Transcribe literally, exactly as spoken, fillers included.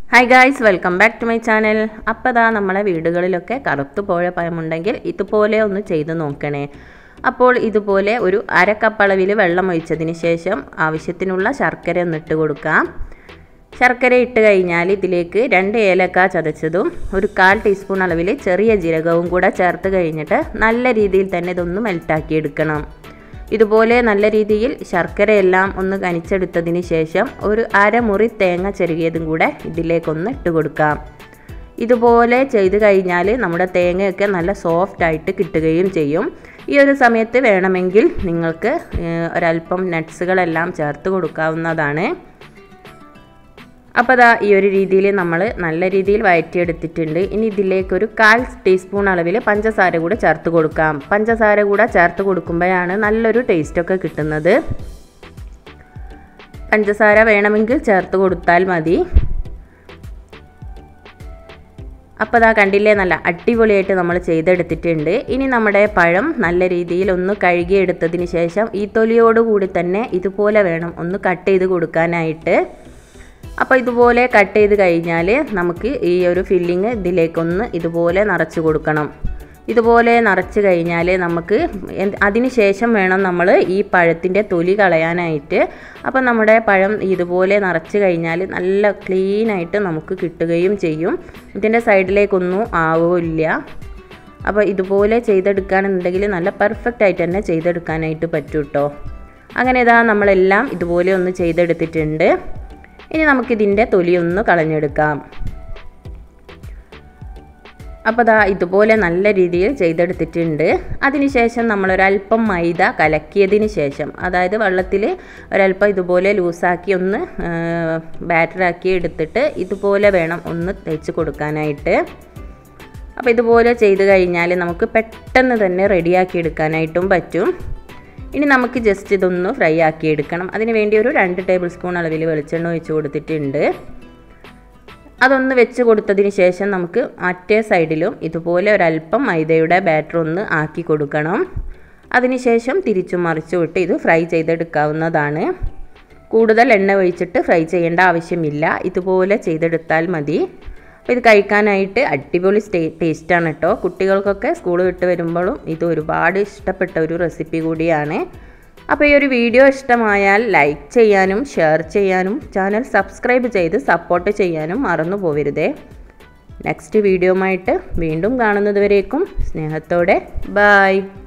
Hi guys, welcome back to my channel. അപ്പോൾ ദാ നമ്മളെ വീടുകളിലൊക്കെ കറുത്തു പോയ പഴമുണ്ടെങ്കിൽ ഇതുപോലെ ഒന്ന് ചെയ്തു നോക്കണേ. അപ്പോൾ ഇതുപോലെ ഒരു അര കപ്പ് അളവിൽ വെള്ളം ഒഴിച്ചതിന് ശേഷം ആവശ്യത്തിനുള്ള ശർക്കര ഒന്ന് ഇട്ട് കൊടുക്കാം. ശർക്കര ഇട്ട് കഴിഞ്ഞാൽ ഇതിലേക്ക് രണ്ട് ഏലക്ക ചതച്ചതും ഒരു കാൽ ടീസ്പൂൺ അളവിൽ ചെറിയ ജീരകവും കൂടെ ചേർത്ത് കഴിഞ്ഞിട്ട് നല്ല രീതിയിൽ തന്നെ ഇതൊന്ന് മെൽറ്റാക്കി എടുക്കണം. ഇതുപോലെ നല്ല രീതിയിൽ ശർക്കരയെല്ലാം ഒന്ന് കനിച്ചെടുത്തതിന് ശേഷം ഒരു അരമുറി തേങ്ങ ചെറുകിയതും കൂടെ ഇതിലേക്കൊന്ന് ഇട്ട് കൊടുക്കാം. ഇതുപോലെ ചെയ്ത് കഴിഞ്ഞാൽ നമ്മുടെ തേങ്ങയൊക്കെ നല്ല സോഫ്റ്റ് ആയിട്ട് കിട്ടുകയും ചെയ്യും. ഈ ഒരു സമയത്ത് വേണമെങ്കിൽ നിങ്ങൾക്ക് ഒരല്പം നട്ട്സുകളെല്ലാം ചേർത്ത് കൊടുക്കാവുന്നതാണ്. അപ്പോൾ ദാ ഈ ഒരു രീതിയിൽ നമ്മൾ നല്ല രീതിയിൽ വഴറ്റിയെടുത്തിട്ടുണ്ട്. ഇനി ഇതിലേക്ക് ഒരു കാൽ ടീസ്പൂൺ അളവിൽ പഞ്ചസാര കൂടെ ചേർത്ത് കൊടുക്കാം. പഞ്ചസാര കൂടെ ചേർത്ത് കൊടുക്കുമ്പോഴാണ് നല്ലൊരു ടേസ്റ്റൊക്കെ കിട്ടുന്നത്. പഞ്ചസാര വേണമെങ്കിൽ ചേർത്ത് കൊടുത്താൽ മതി. അപ്പോൾ ദാ കണ്ടില്ലേ, നല്ല അടിപൊളിയായിട്ട് നമ്മൾ ചെയ്തെടുത്തിട്ടുണ്ട്. ഇനി നമ്മുടെ പഴം നല്ല രീതിയിൽ ഒന്ന് കഴുകിയെടുത്തതിന് ശേഷം ഈ തൊലിയോടുകൂടി തന്നെ ഇതുപോലെ വേണം ഒന്ന് കട്ട് ചെയ്ത് കൊടുക്കാനായിട്ട്. അപ്പോൾ ഇതുപോലെ കട്ട് ചെയ്ത് കഴിഞ്ഞാൽ നമുക്ക് ഈ ഒരു ഫില്ലിങ് ഇതിലേക്കൊന്ന് ഇതുപോലെ നിറച്ച് കൊടുക്കണം. ഇതുപോലെ നിറച്ച് കഴിഞ്ഞാൽ നമുക്ക് അതിന് ശേഷം വേണം നമ്മൾ ഈ പഴത്തിൻ്റെ തൊലി കളയാനായിട്ട്. അപ്പോൾ നമ്മുടെ പഴം ഇതുപോലെ നിറച്ച് കഴിഞ്ഞാൽ നല്ല ക്ലീനായിട്ട് നമുക്ക് കിട്ടുകയും ചെയ്യും. ഇതിൻ്റെ സൈഡിലേക്കൊന്നും ആവില്ല. അപ്പോൾ ഇതുപോലെ ചെയ്തെടുക്കുകയാണെന്നുണ്ടെങ്കിൽ നല്ല പെർഫെക്റ്റ് ആയിട്ട് തന്നെ ചെയ്തെടുക്കാനായിട്ട് പറ്റും കേട്ടോ. അങ്ങനെ ഇതാ നമ്മളെല്ലാം ഇതുപോലെ ഒന്ന് ചെയ്തെടുത്തിട്ടുണ്ട്. ഇനി നമുക്കിതിൻ്റെ തൊലിയൊന്ന് കളഞ്ഞെടുക്കാം. അപ്പോൾ ദാ ഇതുപോലെ നല്ല രീതിയിൽ ചെയ്തെടുത്തിട്ടുണ്ട്. അതിനുശേഷം നമ്മളൊരല്പം മൈദ കലക്കിയതിന് ശേഷം, അതായത് വെള്ളത്തിൽ ഒരല്പം ഇതുപോലെ ലൂസാക്കി ഒന്ന് ബാറ്ററാക്കി എടുത്തിട്ട് ഇതുപോലെ വേണം ഒന്ന് തേച്ച് കൊടുക്കാനായിട്ട്. അപ്പോൾ ഇതുപോലെ ചെയ്ത് കഴിഞ്ഞാൽ നമുക്ക് പെട്ടെന്ന് തന്നെ റെഡിയാക്കി എടുക്കാനായിട്ടും പറ്റും. ഇനി നമുക്ക് ജസ്റ്റ് ഇതൊന്ന് ഫ്രൈ ആക്കി എടുക്കണം. അതിന് വേണ്ടി ഒരു രണ്ട് ടേബിൾ സ്പൂൺ അളവിൽ വെളിച്ചെണ്ണ ഒഴിച്ച് കൊടുത്തിട്ടുണ്ട്. അതൊന്ന് വെച്ച് കൊടുത്തതിന് ശേഷം നമുക്ക് മറ്റേ സൈഡിലും ഇതുപോലെ ഒരല്പം മൈദയുടെ ബാറ്റർ ഒന്ന് ആക്കി കൊടുക്കണം. അതിനുശേഷം തിരിച്ചും മറിച്ചും ഇട്ട് ഇത് ഫ്രൈ ചെയ്തെടുക്കാവുന്നതാണ്. കൂടുതൽ എണ്ണ ഒഴിച്ചിട്ട് ഫ്രൈ ചെയ്യേണ്ട ആവശ്യമില്ല. ഇതുപോലെ ചെയ്തെടുത്താൽ മതി. അപ്പോൾ ഇത് കഴിക്കാനായിട്ട് അടിപൊളി ടേസ്റ്റാണ് കേട്ടോ. കുട്ടികൾക്കൊക്കെ സ്കൂൾ വിട്ട് വരുമ്പോഴും ഇത് ഒരുപാട് ഇഷ്ടപ്പെട്ട ഒരു റെസിപ്പി കൂടിയാണ്. അപ്പോൾ ഈ ഒരു വീഡിയോ ഇഷ്ടമായാൽ ലൈക്ക് ചെയ്യാനും ഷെയർ ചെയ്യാനും ചാനൽ സബ്സ്ക്രൈബ് ചെയ്ത് സപ്പോർട്ട് ചെയ്യാനും മറന്നു പോകരുതേ. നെക്സ്റ്റ് വീഡിയോയുമായിട്ട് വീണ്ടും കാണുന്നതുവരേക്കും സ്നേഹത്തോടെ ബൈ.